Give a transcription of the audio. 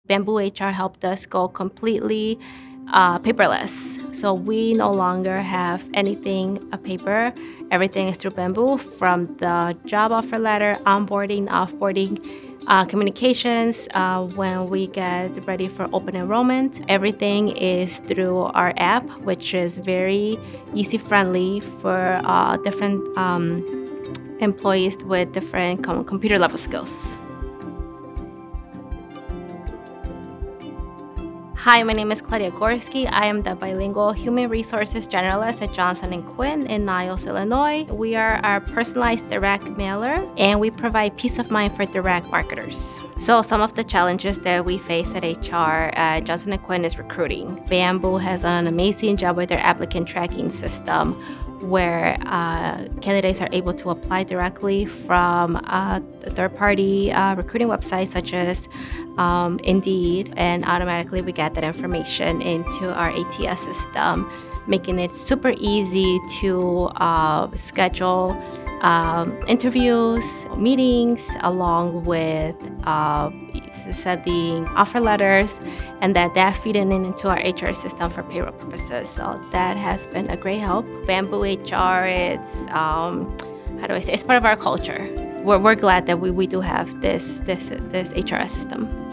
BambooHR helped us go completely paperless. So we no longer have anything paper. Everything is through Bamboo, from the job offer letter, onboarding, offboarding, communications, when we get ready for open enrollment. Everything is through our app, which is very easy-friendly for different employees with different computer level skills. Hi, my name is Claudia Gorski. I am the bilingual human resources generalist at Johnson & Quinn in Niles, Illinois. We are our personalized direct mailer, and we provide peace of mind for direct marketers. So some of the challenges that we face at HR at Johnson & Quinn is recruiting. Bamboo has done an amazing job with their applicant tracking system, where candidates are able to apply directly from third-party recruiting websites such as Indeed, and automatically we get that information into our ATS system, making it super easy to schedule interviews, meetings, along with sending offer letters, and that feeding into our HR system for payroll purposes. So that has been a great help. BambooHR, it's how do I say? It's part of our culture. We're glad that we do have this HRS system.